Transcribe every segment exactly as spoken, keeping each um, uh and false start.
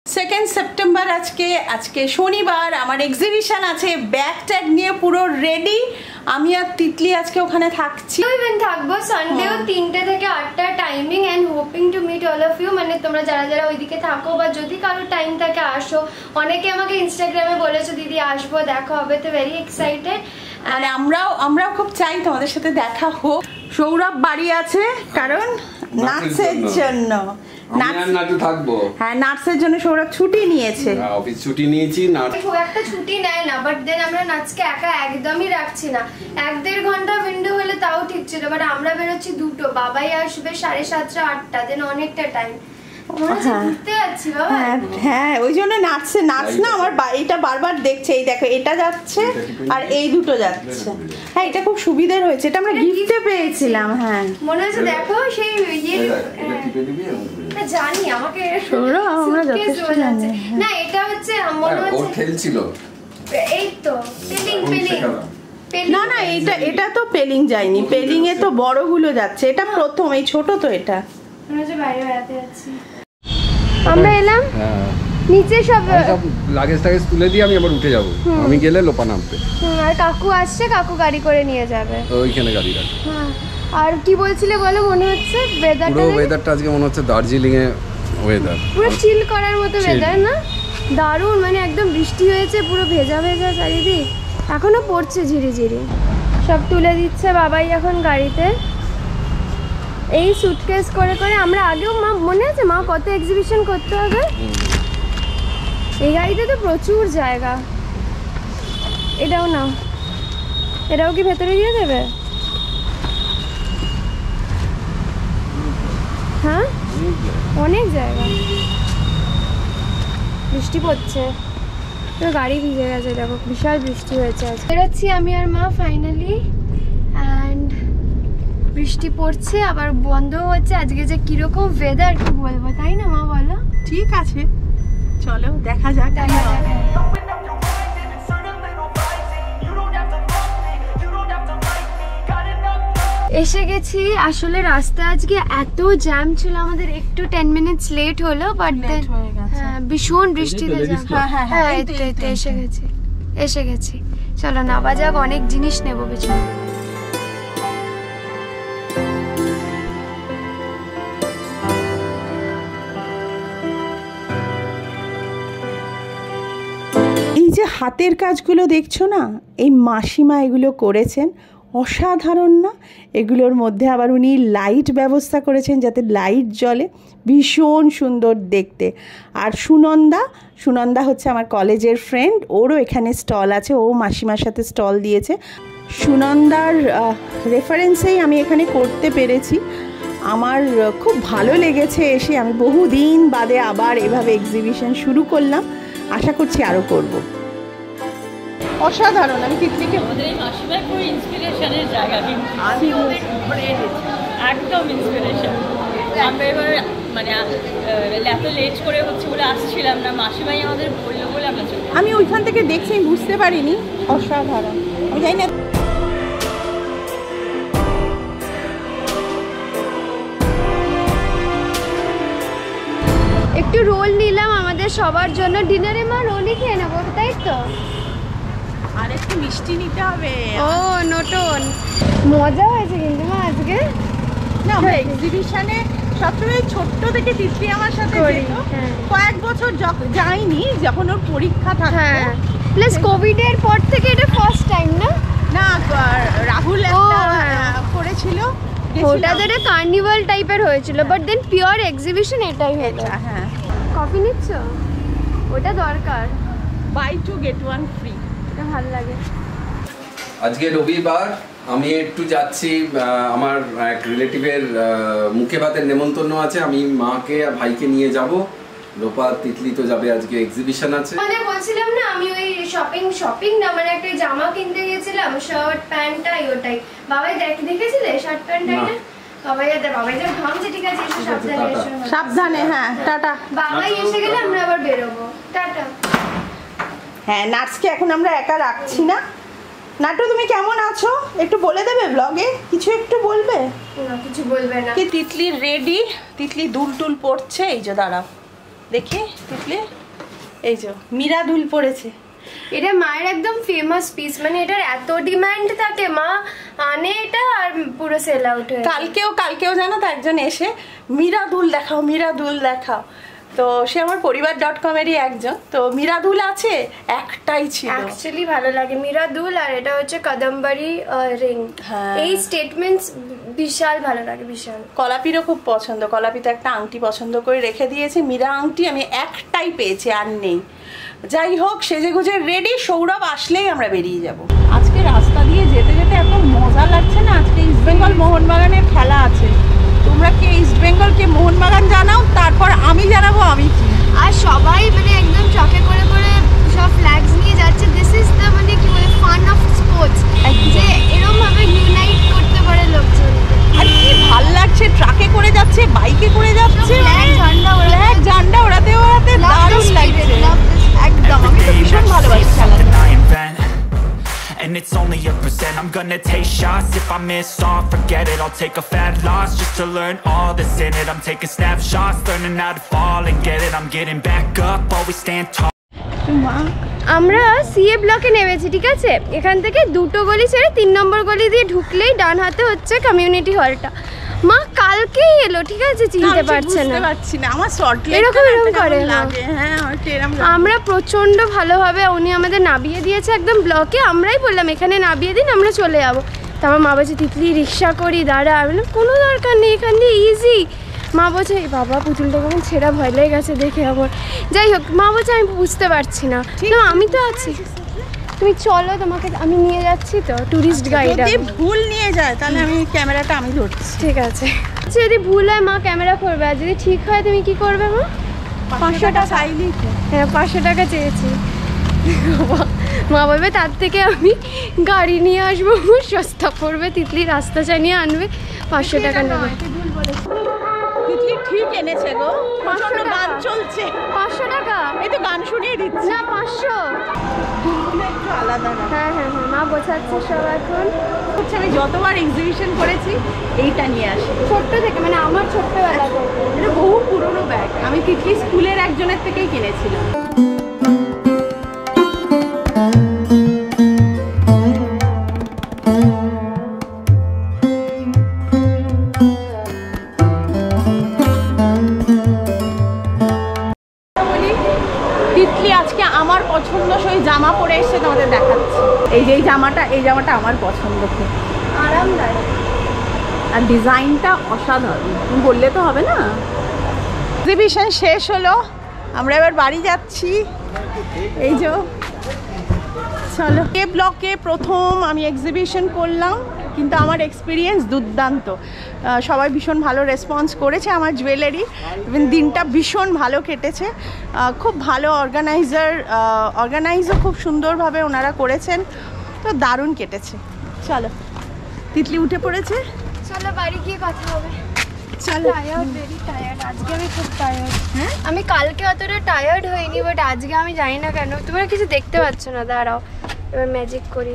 Second September আজকে আজকে শনিবার আমার এক্সিবিশন আছে, ব্যাগ ট্যাগ নিয়ে পুরো রেডি। আমি আর তিতলি আজকে ওখানে থাকছি, ইভেন থাকবো সানডেও তিনটে থেকে আটটা timing and hoping to meet all of you. মানে তোমরা যারা যারা ওইদিকে থাকো বা যদি কারো টাইম থাকে আসো। অনেকে আমাকে ইনস্টাগ্রামে বলেছো দিদি আসবো, দেখা হবে, তো ভেরি এক্সাইটেড। মানে আমরাও আমরাও খুব চাই তোমাদের সাথে দেখা হোক। সৌরভ বাড়ি আছে কারণ নাচের জন্য, হ্যাঁ নাচের জন্য সৌরভ ছুটি নিয়েছে, অফিস ছুটি নিয়েছি। খুব একটা ছুটি নেয় না, বাট দেন আমরা নাচকে একা একদমই রাখছি না। এক দেড় ঘন্টা উইন্ডো হলে তাও ঠিক ছিল, বাট আমরা বেরোচ্ছি দুটো, বাবাই আসবে সাড়ে সাতটা আটটা, দেন অনেকটা টাইম হ্যাঁ ওই জন্য নাচছে। নাচ না আমার এটা বারবার দেখছে, এই দেখো এটা যাচ্ছে আর এই দুটো যাচ্ছে। হ্যাঁ এটা খুব সুবিধার হয়েছে, এটা আমরা গিফটে পেয়েছিলাম। হ্যাঁ মনে হচ্ছে দেখো সেই জানি আমাকে না, এটা হচ্ছে মনে হচ্ছে এই তো পেলিং পেলিং না না এটা এটা তো পেলিং যায়নি, পেলিং এ তো বড়গুলো যাচ্ছে, এটা প্রথম, এই ছোট তো এটা। বাইরে বেড়াতে যাচ্ছি আমরা, এলাম নিচে সব লাগেজ টাগেজ তুলে দিয়ে আমি আবার উঠে যাব, আমি গেলে লোপা নামবে। আর কাকু আসছে, কাকু গাড়ি করে নিয়ে যাবে, ওইখানে গাড়ি রাখবে। হ্যাঁ আর কি বলছিলে বলো? মনে হচ্ছে ওয়েদারটা, পুরো ওয়েদারটা আজকে মনে হচ্ছে দার্জিলিং এ ওয়েদার, পুরো চিল করার মতো ওয়েদার না? দারুণ, মানে একদম বৃষ্টি হয়েছে, পুরো ভেজা ভেজা চারিদিক, এখনো পড়ছে ঝিরিঝিরি। সব তুলে দিচ্ছে বাবাই এখন গাড়িতে। এই সুটকেস করে করে আমরা আগেও, মা মনে আছে মা কত এক্সিবিশন করতে হবে, এই গাড়িতে তো প্রচুর জায়গা। এটাও নাও, এটাও কি ভেতরে দিয়ে দেবে? হ্যাঁ অনেক জায়গা। বৃষ্টি পড়ছে, গাড়ি ভিজে গেছে, দেখো বিশাল বৃষ্টি হয়েছে। বেরোচ্ছি আমি আর মা ফাইনালি, অ্যান্ড বৃষ্টি পড়ছে আবার বন্ধ হচ্ছে। আজকে যে কিরকম ওয়েদার কি বলবো, তাই না মা বলো? ঠিক আছে চলো দেখা যাক। এসে গেছি। আসলে রাস্তা আজকে এত জ্যাম ছিল, আমাদের একটু টেন মিনিটস লেট হলো, বাট দেন ভীষণ বৃষ্টিতে জ্যাম। হ্যাঁ হ্যাঁ এসে গেছি এসে গেছি চলো নাবা যাক, অনেক জিনিস নেবো পিছনে। এই যে হাতের কাজগুলো দেখছো না, এই মাসিমা এগুলো করেছেন, অসাধারণ না? এগুলোর মধ্যে আবার উনি লাইট ব্যবস্থা করেছেন যাতে লাইট জ্বলে, ভীষণ সুন্দর দেখতে। আর সুনন্দা সুনন্দা হচ্ছে আমার কলেজের ফ্রেন্ড, ওরও এখানে স্টল আছে, ও মাসিমার সাথে স্টল দিয়েছে। সুনন্দার রেফারেন্সেই আমি এখানে করতে পেরেছি, আমার খুব ভালো লেগেছে এসে। আমি বহুদিন বাদে আবার এভাবে এক্সিবিশন শুরু করলাম, আশা করছি আরও করব। অসাধারণ। আমি তিতলিকে আমাদের এই মাসিমার পুরো ইন্সপিরেশনের জায়গা, কিন্তু আমি একদম ইন্সপিরেশন। আমরা এবার মানে এত লেট করে হচ্ছে বলে আসছিলাম না, মাসিমাই আমাদের বললো বলে আমরা চলে। আমি ওইখান থেকে দেখছি, আমি বুঝতে পারিনি, অসাধারণ। আমি জানি না একটু রোল নিলাম আমাদের সবার জন্য, ডিনারে মা রোলই খেয়ে নেবো, তাই তো? আর একটু মিষ্টি নিতে হবে। ও নোটন, মজা হয়েছে কিন্তু মা আজকে। না আমরা এক্সিবিশনে সবসময় ছোট্ট থেকে তিতলি আমার সাথে যেত, কয়েক বছর যাইনি যখন ওর পরীক্ষা থাকতো। হ্যাঁ প্লাস কোভিডের পর থেকে এটা ফার্স্ট টাইম না? না রাহুল একটা করেছিল, ওটা ধরে কার্নিভাল টাইপের হয়েছিল, বাট দেন পিওর এক্সিবিশন এটাই হলো। হ্যাঁ কফি নিচ্ছ? ওটা দরকার, buy two get one free, এটা ভালো লাগে। আজকে রবিবার, আমি একটু যাচ্ছি, আমার এক রিলেটিভের মুখে ভাতের নেমন্তন্ন আছে, আমি মাকে আর ভাইকে নিয়ে যাব। লোপা তিতলি তো যাবে, আজকে এক্সিবিশন আছে। মানে বলছিলাম না আমি ওই শপিং শপিং না মানে একটা জামা কিনতে গেছিলাম, শার্ট প্যান্টটাই, ওটাই বাবাই দেখ দেখেছিলে শার্ট প্যান্টটাই না? বাবাই দে বাবাই দে ঘামছে, ঠিক আছে এসে সাবধানে এসো, সাবধানে। হ্যাঁ টাটা। বাবাই এসে গেলে আমরা আবার বেরোবো, টাটা। হ্যাঁ নার্সকে এখন আমরা একা রাখছি না। নাটু তুমি কেমন আছো একটু বলে দেবে ব্লগে, কিছু একটু বলবে? না কিছু বলবে না। কি তিতলি রেডি, তিতলি দুল টুল পড়ছে, এই যে দাঁড়াও দেখি তিতলি, এই যে মীরা দুল পড়েছে। এটা মায়ের একদম ফেমাস পিস, মানে এটার এত ডিমান্ড থাকে, মা আনে এটা আর পুরো সেল আউট হয়ে। কালকেও কালকেও জানো তো একজন এসে মীরা দুল দেখাও, মীরা দুল দেখাও। তো সে আমার পরিবার ডট কম এরই একজন। তো মীরা দুল আছে, একটাই ছিল। অ্যাকচুয়ালি ভালো লাগে মীরা দুল, আর এটা হচ্ছে কদমবাড়ি রিং। এই স্টেটমেন্টস বিশাল ভালো লাগে, বিশাল। কলাপিরও খুব পছন্দ, কলাপি তো একটা আংটি পছন্দ করে রেখে দিয়েছে। মীরা আংটি আমি একটাই পেয়েছি, আর নেই। যাই হোক, সেজে গুজে রেডি, সৌরভ আসলেই আমরা বেরিয়ে যাব। আজকে রাস্তা দিয়ে যেতে যেতে এত মজা লাগছে না। আজকে ইস্ট বেঙ্গল মোহনবাগানের খেলা আছে। তোমরা কে ইস্ট বেঙ্গল কে মোহনবাগান জানাও, তারপর আমি জানাবো আমি কি। আর সবাই মানে একদম ট্রাকে করে করে সব ফ্ল্যাগস নিয়ে যাচ্ছে। দিস ইজ দ্য মানে কি বলে ফান অফ স্পোর্টস, যে এরকম ভাবে ইউনাইট করতে পারে লোকজন। আর কি ভাল লাগছে, ট্রাকে করে যাচ্ছে, বাইকে করে যাচ্ছে, ফ্ল্যাগ ঝান্ডা ওড়াতে ফ্ল্যাগ ঝান্ডা ওড়াতে ওড়াতে দারুণ লাগছে একদম। আমি তো ভীষণ ভালোবাসি খেলাটা। And it's only a percent. I'm gonna take shots. If I miss all, forget it. I'll take a fat loss just to learn all that's in it. I'm taking snapshots, learning how to fall and get it. I'm getting back up, always stand tall. আমরা C ব্লকে নেমেছি, ঠিক আছে? এখান থেকে দুটো গলি ছেড়ে তিন নম্বর গলি দিয়ে ঢুকলেই ডান হাতে হচ্ছে কমিউনিটি হলটা। মা কালকেই এলো, ঠিক আছে? চিনতে পারছে না, পারছি না। আমার শর্ট এরকম এরকম করে লাগে। হ্যাঁ, আমার এরকম। আমরা প্রচন্ড ভালোভাবে উনি আমাদের নামিয়ে দিয়েছে একদম ব্লকে। আমরাই বললাম এখানে নামিয়ে দিন, আমরা চলে যাবো। তারপর মা বলছে তিতলি রিক্সা করি, দাঁড়া। আমি বললাম কোনো দরকার নেই, এখান দিয়ে ইজি। মা বলছে বাবা পুতুলটা কেমন ছেঁড়া, ভয় লেগে গেছে দেখে আমার। যাই হোক, মা বলছে আমি বুঝতে পারছি না। আমি তো আছি, তুমি চলো, তোমাকে আমি নিয়ে যাচ্ছি তো, টুরিস্ট গাইড। যদি ভুল নিয়ে যায় তাহলে আমি ক্যামেরাটা আমি ধরছি, ঠিক আছে? যদি ভুল হয় মা ক্যামেরা করবে, আর যদি ঠিক হয় তুমি কি করবে মা? পাঁচশো টাকা চাইলি। হ্যাঁ, পাঁচশো টাকা চেয়েছি। মা বলবে তার থেকে আমি গাড়ি নিয়ে আসবো, সস্তা পড়বে, তিতলি রাস্তা চালিয়ে আনবে, পাঁচশো টাকা নেবে। তিতলি ঠিক এনেছে গো, প্রচন্ড গান চলছে। পাঁচশো টাকা? এই তো গান শুনিয়ে দিচ্ছে। না, পাঁচশো। একটু আলাদা। হ্যাঁ হ্যাঁ হ্যাঁ, মা বোঝাচ্ছে সব। এখন হচ্ছে আমি যতবার এক্সিবিশন করেছি এইটা নিয়ে আসি, ছোট্ট থেকে, মানে আমার ছোট্টবেলা থেকে। এটা বহু পুরনো ব্যাগ, আমি তিতলি স্কুলের একজনের থেকেই কিনেছিলাম। তিতলি আজকে আমার পছন্দসই জামা পরে এসে তোমাদের দেখাচ্ছি। এই যে এই জামাটা, এই জামাটা আমার পছন্দ, খুব আরামদায়ক, আর ডিজাইনটা অসাধারণ। তুমি বললে তো হবে না। এক্সিবিশন শেষ হলো, আমরা এবার বাড়ি যাচ্ছি। এই যে চলো, এ ব্লকে প্রথম আমি এক্সিবিশন করলাম, কিন্তু আমার এক্সপিরিয়েন্স দুর্দান্ত। সবাই ভীষণ ভালো রেসপন্স করেছে আমার জুয়েলারি, ইভেন দিনটা ভীষণ ভালো কেটেছে। খুব ভালো অর্গানাইজার, অর্গানাইজও খুব সুন্দরভাবে ওনারা করেছেন, তো দারুণ কেটেছে। চলো, তিতলি উঠে পড়েছে, চলো বাড়ি গিয়ে কথা হবে। চলো। টায়ার্ড, ভেরি টায়ার্ড, আজকে আমি খুব টায়ার্ড। হ্যাঁ, আমি কালকে অতটা টায়ার্ড হইনি, বাট আজকে আমি জানি না কেন। তোমরা কিছু দেখতে পাচ্ছ না, দাঁড়াও এবার ম্যাজিক করি,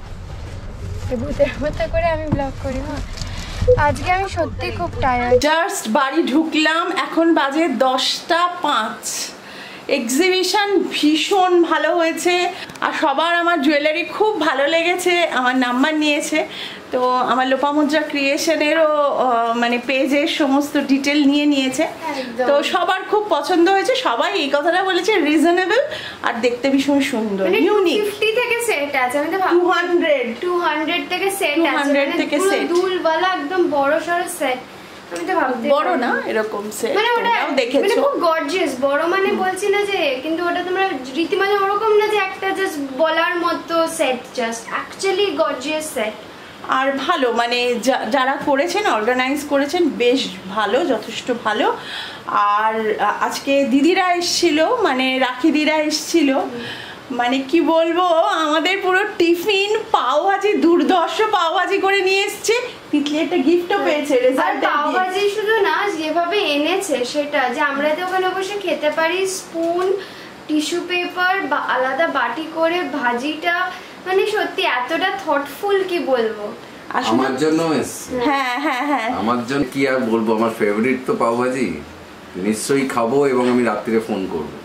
ভূতের মতো করে আমি ব্লগ করি। না, আজকে আমি সত্যি খুব টায়ার্ড। জাস্ট বাড়ি ঢুকলাম, এখন বাজে দশটা পাঁচ। এক্সিবিশন ভীষণ ভালো হয়েছে, আর সবার আমার জুয়েলারি খুব ভালো লেগেছে, আমার নাম্বার নিয়েছে। তো আমার লোপামুদ্রা ক্রিয়েশনেরও মানে পেজের সমস্ত ডিটেল নিয়ে নিয়েছে, তো সবার খুব পছন্দ হয়েছে। সবাই এই কথাটা বলেছে, রিজনেবল আর দেখতে ভীষণ সুন্দর, ইউনিক। ফিফটি থেকে সেট আছে, আমি তো টু হান্ড্রেড টু হান্ড্রেড থেকে সেট আছে, হান্ড্রেড থেকে সেট, দুলওয়ালা একদম বড় সড়ো সেট। আমি তো ভাবতে বড় না এরকম সেট, মানে ওটা দেখেছো, মানে খুব গর্জিয়াস বড়, মানে বলছি না যে, কিন্তু ওটা তোমরা রীতিমালা ওরকম না যে একটা জাস্ট বলার মতো set, just actually gorgeous set. আর ভালো, মানে যারা করেছেন, অর্গানাইজ করেছেন, বেশ ভালো, যথেষ্ট ভালো। আর আজকে দিদিরা এসছিল, মানে রাখি দিদিরা এসছিল, মানে কি বলবো, আমাদের পুরো টিফিন পাও ভাজি, দুর্ধর্ষ পাও ভাজি করে নিয়ে এসছে। তিতলি একটা গিফটও পেয়েছে, রেজাল্ট। পাও ভাজি শুধু না, যেভাবে এনেছে সেটা, যে আমরা তো ওখানে বসে খেতে পারি, স্পুন, টিস্যু পেপার বা আলাদা বাটি করে ভাজিটা, মানে সত্যি এতটা থটফুল, কি বলবো। আমার জন্য হ্যাঁ হ্যাঁ হ্যাঁ আমার জন্য কি আর বলবো, আমার ফেভারিট তো পাও ভাজি। নিশ্চয়ই খাবো এবং আমি রাত্রিরে ফোন করবো।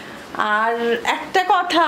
আর একটা কথা,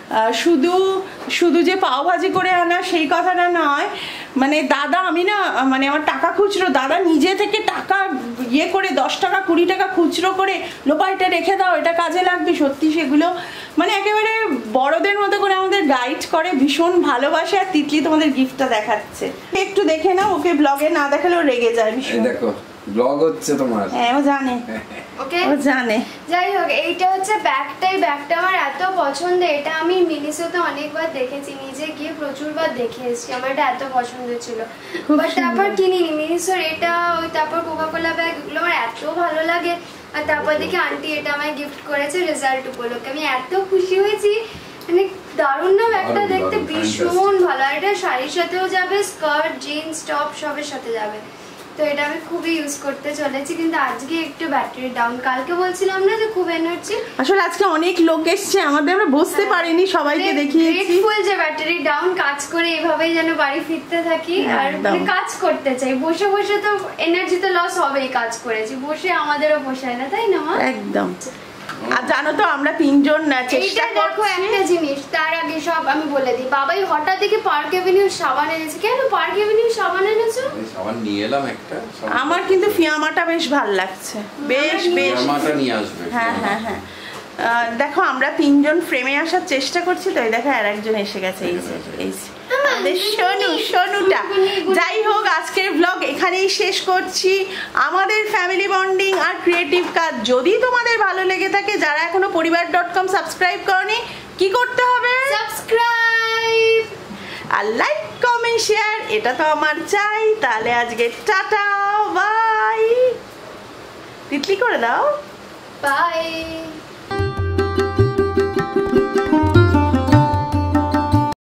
শুধু শুধু যে পাওভাজি করে আনা সেই কথাটা নয়, মানে দাদা আমি না মানে আমার টাকা খুচরো, দাদা নিজে থেকে টাকা ইয়ে করে দশ টাকা কুড়ি টাকা খুচরো করে লোপা এটা রেখে দাও, এটা কাজে লাগবে, সত্যি সেগুলো মানে একেবারে বড়দের মতো করে আমাদের গাইড করে, ভীষণ ভালোবাসে। আর তিতলি তোমাদের গিফটটা দেখাচ্ছে, একটু দেখে নাও, ওকে ব্লগে না দেখালেও রেগে যায় ভীষণ। দেখো ব্লগ হচ্ছে তোমার। হ্যাঁ ও জানে, ওকে ও জানে। যাই হোক, এইটা হচ্ছে ব্যাগটাই, ব্যাগটা আমার এত পছন্দ, এটা আমি মিনিসোতে অনেকবার দেখেছি, নিজে গিয়ে প্রচুরবার দেখে এসেছি, আমার এটা এত পছন্দ ছিল, বাট তারপর কিনিনি। মিনিসোর এটা, ওই তারপর কোকাকোলা ব্যাগ, এগুলো আমার এত ভালো লাগে। আর তারপর দেখি আন্টি এটা আমায় গিফট করেছে রেজাল্ট উপলক্ষে, আমি এত খুশি হয়েছি, মানে দারুণ না ব্যাগটা দেখতে, ভীষণ ভালো। আর এটা শাড়ির সাথেও যাবে, স্কার্ট জিন্স টপ সবের সাথে যাবে, তো এটা আমি খুবই ইউজ করতে চলেছি। কিন্তু আজকে একটু ব্যাটারি ডাউন, কালকে বলছিলাম না যে খুব এনার্জি, আসলে আজকে অনেক লোক এসছে আমাদের, আমরা বুঝতে পারিনি, সবাইকে দেখিয়েছি। গ্রেটফুল যে ব্যাটারি ডাউন, কাজ করে এভাবেই যেন বাড়ি ফিরতে থাকি, আর মানে কাজ করতে চাই। বসে বসে তো এনার্জি তো লস হবেই, কাজ করেছি বসে আমাদেরও পোষায় না, তাই না মা? একদম। আর জানো তো আমরা তিনজন চেষ্টা দেখো একটা জিনিস, তার আগে সব আমি বলে দিই, বাবাই হঠাৎ দেখে পার্ক এভিনিউ সাবান এনেছে। কেন পার্ক এভিনিউ সাবান এনেছো? সাবান নিয়ে এলাম একটা। আমার কিন্তু ফিয়ামাটা বেশ ভালো লাগছে, বেশ বেশ ফিয়ামাটা নিয়ে আসবে। হ্যাঁ হ্যাঁ হ্যাঁ। দেখো আমরা তিনজন ফ্রেমে আসার চেষ্টা করছি, তো দেখো আর একজন এসে গেছে, এই যে এই আমাদের সোনু, সোনুটা। যাই হোক, আজকের ব্লগ এখানেই শেষ করছি। আমাদের ফ্যামিলি বন্ডিং আর ক্রিয়েটিভ কাজ যদি তোমাদের ভালো লেগে থাকে, যারা এখনো পরিবার ডট কম সাবস্ক্রাইব করনি, কি করতে হবে? সাবস্ক্রাইব আর লাইক কমেন্ট শেয়ার, এটা তো আমার চাই। তাহলে আজকে টাটা বাই, তিতলি করে দাও, বাই।